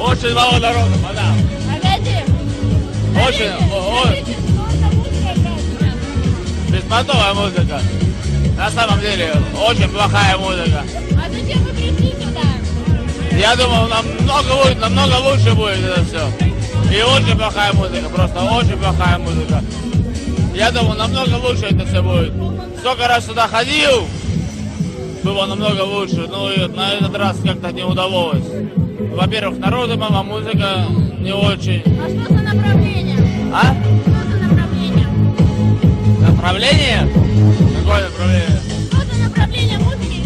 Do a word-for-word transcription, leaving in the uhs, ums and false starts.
Очень мало народу, мадам. Погоди. Очень, очень. Беспонтовая музыка. На самом деле, очень плохая музыка. А зачем вы пришли сюда? Я думал, намного лучше, намного лучше будет это все. И очень плохая музыка, просто очень плохая музыка. Я думал, намного лучше это все будет. Сколько раз сюда ходил, было намного лучше. Ну и на этот раз как-то не удалось. Во-первых, народу мало, музыка не очень. А что за направление? А? Что за направление? Направление? Какое направление? Что за направление музыки